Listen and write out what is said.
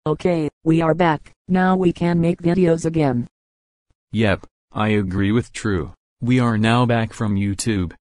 Okay, we are back. Now we can make videos again. Yep, I agree with True. We are now back from YouTube.